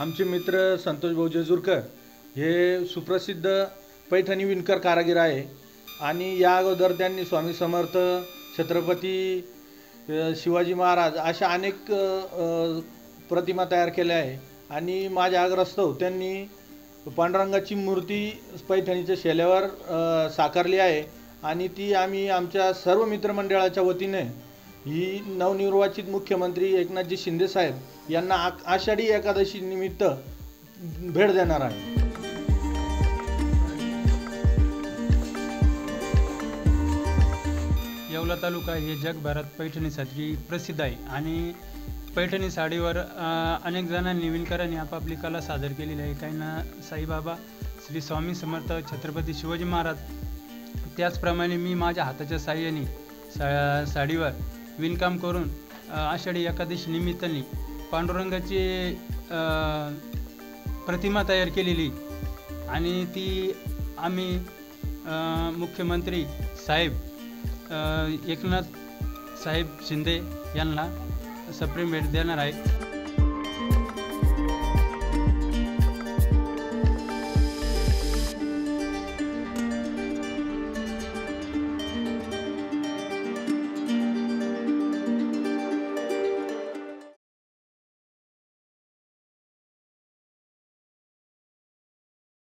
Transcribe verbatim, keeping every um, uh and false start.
आमचे मित्र संतोष भाऊ जेजुरकर हे सुप्रसिद्ध पैठणी विणकर कारागीर आहे आणि या अगोदर त्यांनी स्वामी समर्थ, छत्रपती शिवाजी महाराज अशा अनेक प्रतिमा तयार केल्या आहे आणि माझ्या आग्रहास्तव त्यांनी पांडुरंगाची मूर्ती पैठणीच्या शेल्यावर साकारली आहे आणि ती आम्ही आमच्या सर्व मित्रमंडळाच्या वतीने ही नवनिर्वाचित मुख्यमंत्री एकनाथजी शिंदे साहेब यांना आषाढी एकादशी निमित्त भेट देणार आहे। येवला तालुका हे जगभरात पैठणीसाठी प्रसिद्ध आहे आणि पैठणी साडीवर अनेक जणांनी विणकरांनी आपापली कला सादर केलेली आहे। काहींना साईबाबा, श्री स्वामी समर्थ, छत्रपती शिवाजी महाराज, त्याचप्रमाणे मी माझ्या हाताच्या साह्याने सा साडीवर विणकाम करून आषाढी एकादशी निमित्ताने पांडुरंगाची प्रतिमा तयार केलेली आणि ती आम्ही मुख्यमंत्री साहेब एकनाथ साहेब शिंदे यांना सप्रेम भेट देणार आहे।